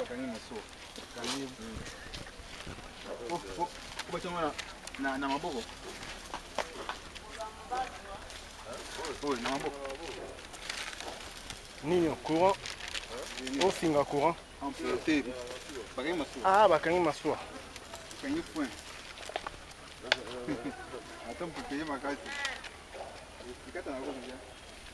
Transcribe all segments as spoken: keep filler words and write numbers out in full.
bakangi masuwa. Kangi. Oh, oh, kubachanga na na maboko. Oh, na maboko. Nini courant? On finga courant. En fait, bakangi masuwa. Ah, bakangi masuwa. Bakangi point. Attends pour payer ma carte. Ikata na ko bien.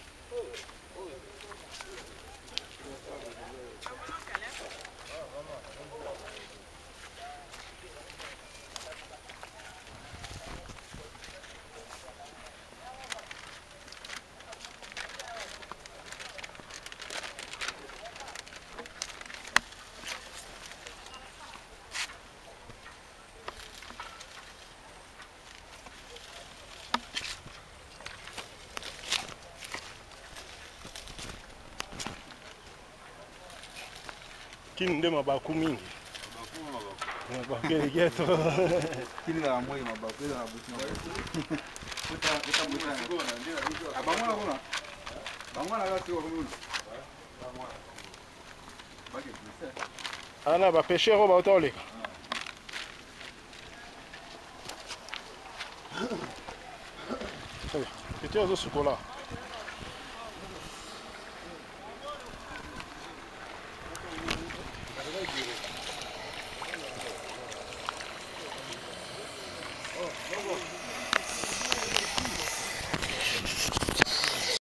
Kini nde mabaku mingi. Mabaku ya geto. Kini la moyo mabaku ya buti. Uta uta buta. Abangwana kuna. Bangwana gati wa kuna. Baki pesa. Ana ba pêcheur ba otoleka. Hey, tu es au chocolat.